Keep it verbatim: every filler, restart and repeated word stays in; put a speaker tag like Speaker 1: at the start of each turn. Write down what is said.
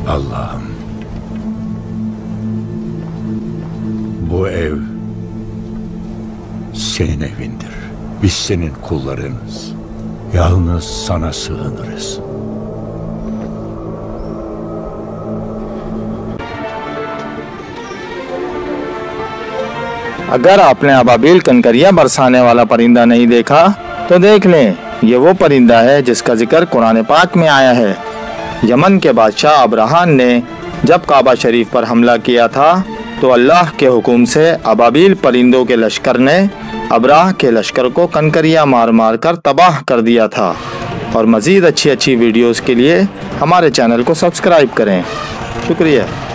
Speaker 1: Allah'ım, bu ev senin evindir. Biz senin kullarınız. Yalnız sana sığınırız.
Speaker 2: अगर आपने अबाबील कनकरियाँ बरसाने वाला परिंदा नहीं देखा तो देख लें। ये वो परिंदा है जिसका जिक्र कुरान पाक में आया है। यमन के बादशाह अब्राहन ने जब काबा शरीफ पर हमला किया था तो अल्लाह के हुक्म से अबाबील परिंदों के लश्कर ने अब्राह के लश्कर को कनकरियाँ मार मार कर तबाह कर दिया था। और मज़ीद अच्छी अच्छी वीडियोज़ के लिए हमारे चैनल को सब्सक्राइब करें। शुक्रिया।